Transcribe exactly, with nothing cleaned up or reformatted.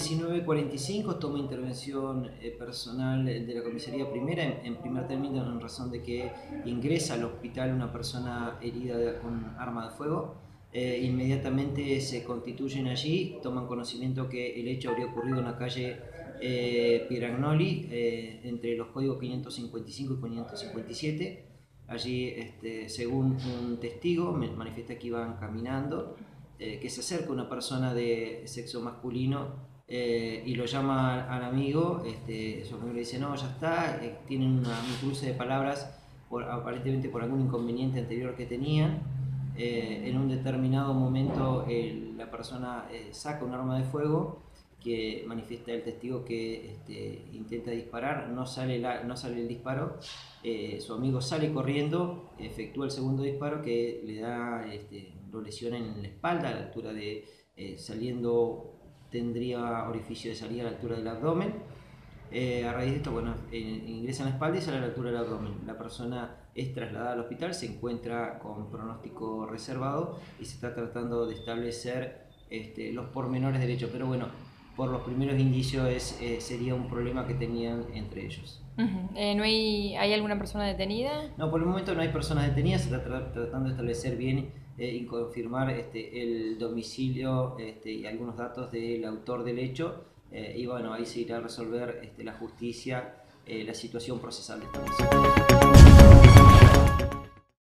diecinueve cuarenta y cinco toma intervención eh, personal de la comisaría primera, en, en primer término en razón de que ingresa al hospital una persona herida de, con arma de fuego. Eh, inmediatamente se constituyen allí, toman conocimiento que el hecho habría ocurrido en la calle eh, Pieragnoli, eh, entre los códigos quinientos cincuenta y cinco y quinientos cincuenta y siete. Allí, este, según un testigo, me manifiesta que iban caminando, eh, que se acerca una persona de sexo masculino eh, y lo llama al amigo. Este, su amigo le dice: no, ya está. Eh, tienen una, un cruce de palabras, por, aparentemente por algún inconveniente anterior que tenían. Eh, en un determinado momento el, la persona eh, saca un arma de fuego, que manifiesta el testigo que este, intenta disparar, no sale, la, no sale el disparo. Eh, su amigo sale corriendo, efectúa el segundo disparo que le da, este, lo lesiona en la espalda, a la altura de, eh, saliendo, tendría orificio de salida a la altura del abdomen. Eh, a raíz de esto, bueno, eh, ingresa en la espalda y sale a la altura del abdomen. La persona es trasladada al hospital, se encuentra con pronóstico reservado y se está tratando de establecer este, los pormenores del hecho, pero bueno, por los primeros indicios es, eh, sería un problema que tenían entre ellos. Uh-huh. eh, ¿No hay, hay alguna persona detenida? No, por el momento no hay personas detenidas, se está tra tratando de establecer bien eh, y confirmar este, el domicilio este, y algunos datos del autor del hecho. Eh, y bueno, ahí se irá a resolver este, la justicia, eh, la situación procesal de esta persona.